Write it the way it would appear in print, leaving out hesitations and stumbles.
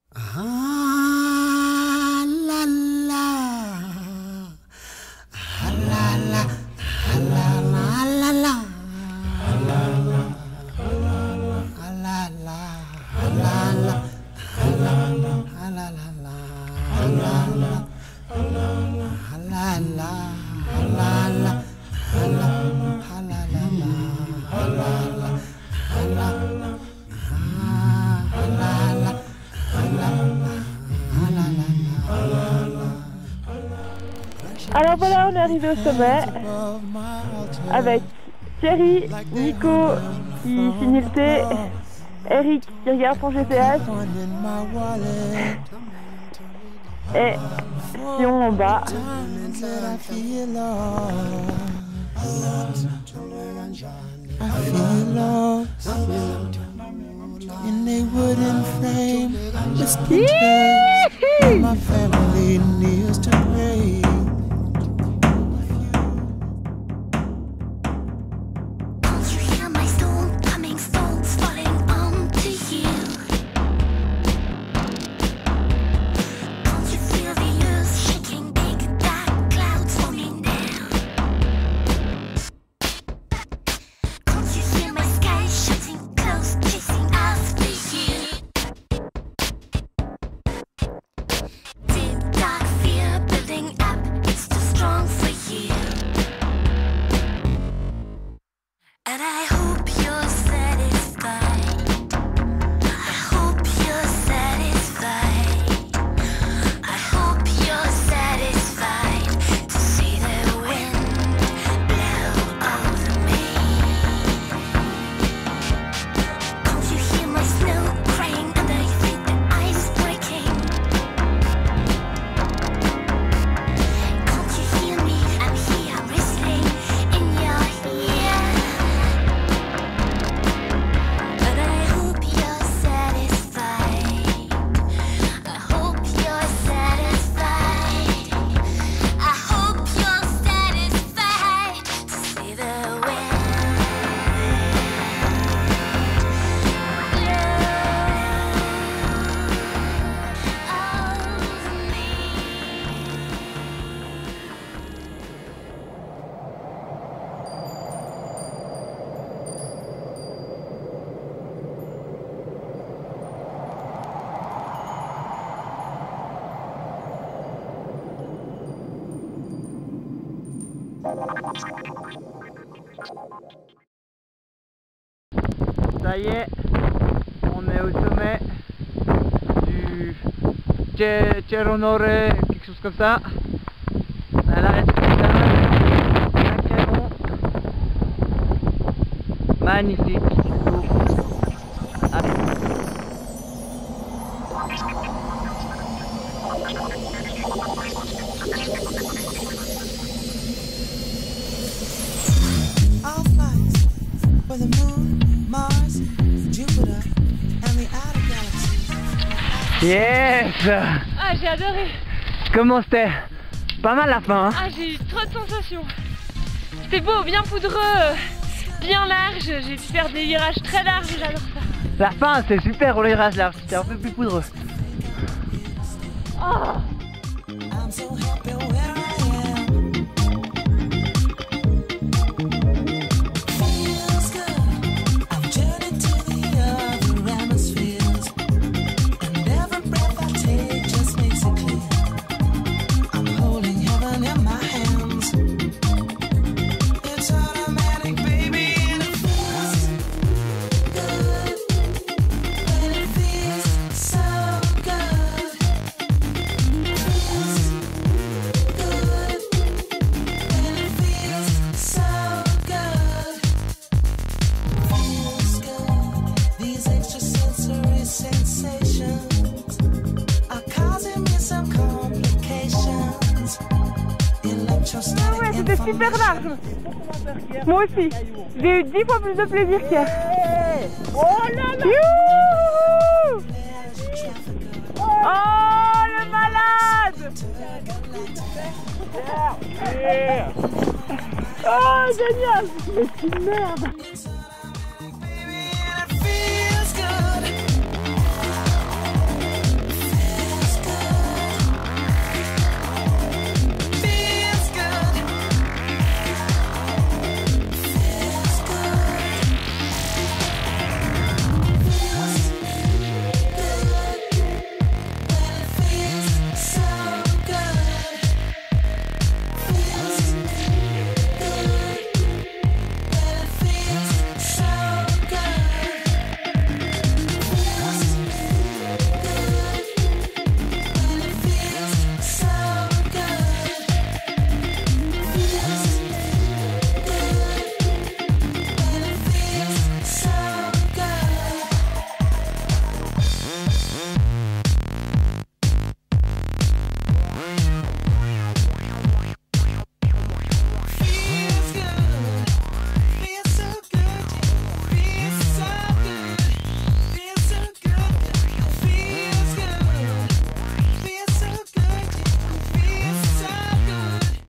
Ah la la, ah la la, ah la la, ah la la, ah la la, ah la la, ah la la, ah la la, ah la la, ah la la, ah la la, ah la la, ah la la, ah la la, ah la la, ah la la, ah la la. Alors voilà, on est arrivé au sommet avec Thierry, Nico qui finit le thé, Eric qui regarde son GPS et Sion en bas. In a wooden frame, whiskey my family kneels to pray. Can't you hear my soul coming, stones falling onto you? Can't you feel the earth shaking, big dark clouds forming down? Can't you hear my sky shutting close, chasing after you? Deep dark fear building up, it's too strong for you. And I hope you're satisfied. I hope you're satisfied. I hope you're satisfied to see the wind blow over me. Can't you hear my snow crying under your feet, the ice breaking? Can't you hear me? I'm here, I'm whistling in your ear. But I hope you're satisfied. I hope you're satisfied. I hope you're satisfied to see the wind Ça y est, on est au sommet du Cerro Nore, quelque chose comme ça. À l'arrêt de sacré bon. Magnifique. All flights for the moon, Mars, Jupiter, and the outer galaxies. Yes! Ah, j'ai adoré. Comment c'était? Pas mal la fin, hein? Ah, j'ai eu trop de sensations. C'était beau, bien poudreux, bien large. J'ai pu faire des virages très larges, j'adore ça. La fin, c'est super au virage large, c'était un peu plus poudreux. Oh. I'm so happy where I am. Feels good. I've journeyed to the other hemispheres, and every breath I take just makes it clear. I'm holding heaven in my hands. It's automatic, baby, and it feels good. And it feels so good. Feels good. And it feels so good. Feels good. These extrasensory sensations are causing me some complications. Ah ouais, c'était super large. Moi aussi. J'ai eu 10 fois plus de plaisir qu'hier. Oh là là. Youhou. Oh le malade. Oh génial. Mais c'est une merde.